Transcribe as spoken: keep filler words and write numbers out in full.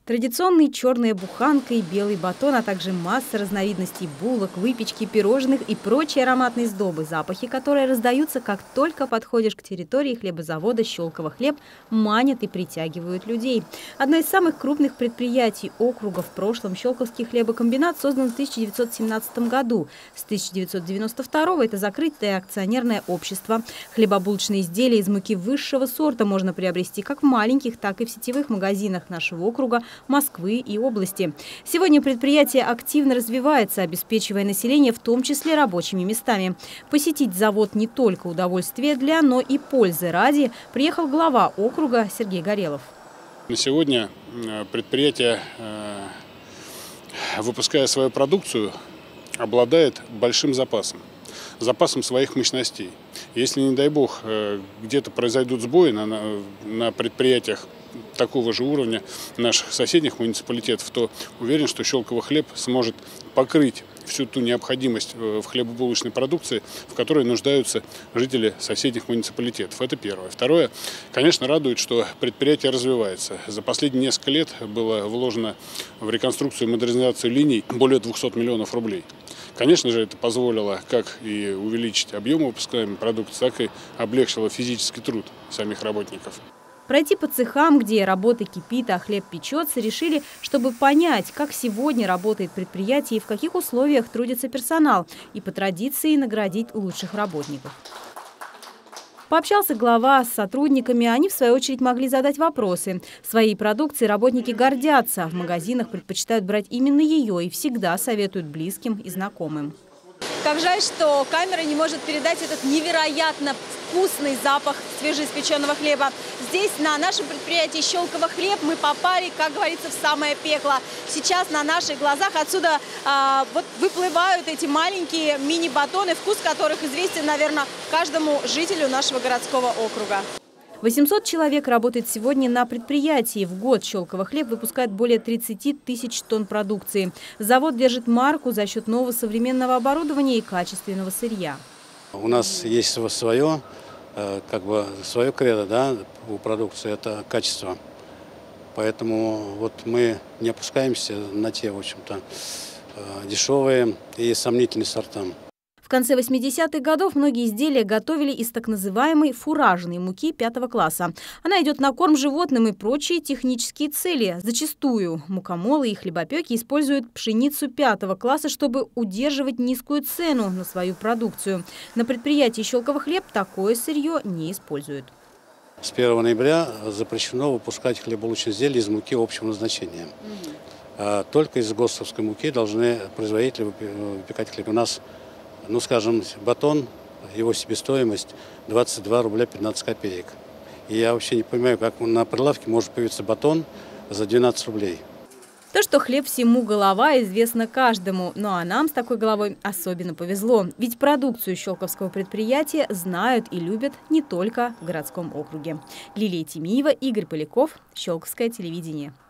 Традиционные черная буханка и белый батон, а также масса разновидностей булок, выпечки, пирожных и прочие ароматные сдобы, запахи которые раздаются, как только подходишь к территории хлебозавода «Щелково хлеб», манят и притягивают людей. Одно из самых крупных предприятий округа в прошлом, Щелковский хлебокомбинат, создан в тысяча девятьсот семнадцатом году. С тысяча девятьсот девяносто второго это закрытое акционерное общество. Хлебобулочные изделия из муки высшего сорта можно приобрести как в маленьких, так и в сетевых магазинах нашего округа, Москвы и области. Сегодня предприятие активно развивается, обеспечивая население, в том числе рабочими местами. Посетить завод не только удовольствие для, но и пользы ради приехал глава округа Сергей Горелов. На сегодня предприятие, выпуская свою продукцию, обладает большим запасом. запасом своих мощностей. Если, не дай бог, где-то произойдут сбои на, на предприятиях такого же уровня наших соседних муниципалитетов, то уверен, что Щелково хлеб сможет покрыть всю ту необходимость в хлебобулочной продукции, в которой нуждаются жители соседних муниципалитетов. Это первое. Второе, конечно, радует, что предприятие развивается. За последние несколько лет было вложено в реконструкцию и модернизацию линий более двухсот миллионов рублей. Конечно же, это позволило как и увеличить объем выпускаемой продукции, так и облегчило физический труд самих работников. Пройти по цехам, где работа кипит, а хлеб печется, решили, чтобы понять, как сегодня работает предприятие и в каких условиях трудится персонал, и по традиции наградить лучших работников. Пообщался глава с сотрудниками, они в свою очередь могли задать вопросы. Своей продукцией работники гордятся, в магазинах предпочитают брать именно ее и всегда советуют близким и знакомым. Как жаль, что камера не может передать этот невероятно вкусный запах свежеиспеченного хлеба. Здесь, на нашем предприятии «Щелково хлеб», мы попали, как говорится, в самое пекло. Сейчас на наших глазах отсюда а, вот выплывают эти маленькие мини-батоны, вкус которых известен, наверное, каждому жителю нашего городского округа. восемьсот человек работает сегодня на предприятии. В год «Щелково хлеб» выпускает более тридцати тысяч тонн продукции. Завод держит марку за счет нового современного оборудования и качественного сырья. У нас есть свое, как бы свое кредо, да, у продукции – это качество. Поэтому вот мы не опускаемся на те, в общем-то, дешевые и сомнительные сорта. В конце восьмидесятых годов многие изделия готовили из так называемой фуражной муки пятого класса. Она идет на корм животным и прочие технические цели. Зачастую мукомолы и хлебопеки используют пшеницу пятого класса, чтобы удерживать низкую цену на свою продукцию. На предприятии «Щелково хлеб» такое сырье не используют. С первого ноября запрещено выпускать хлебобулочные изделия из муки общего назначения. Угу. Только из ГОСТовской муки должны производители выпекать хлеб. У нас, ну, скажем, батон, его себестоимость двадцать два рубля пятнадцать копеек. И я вообще не понимаю, как на прилавке может появиться батон за двенадцать рублей. То, что хлеб всему голова, известно каждому. Ну а нам с такой головой особенно повезло. Ведь продукцию щелковского предприятия знают и любят не только в городском округе. Лилия Тимиева, Игорь Поляков, Щелковское телевидение.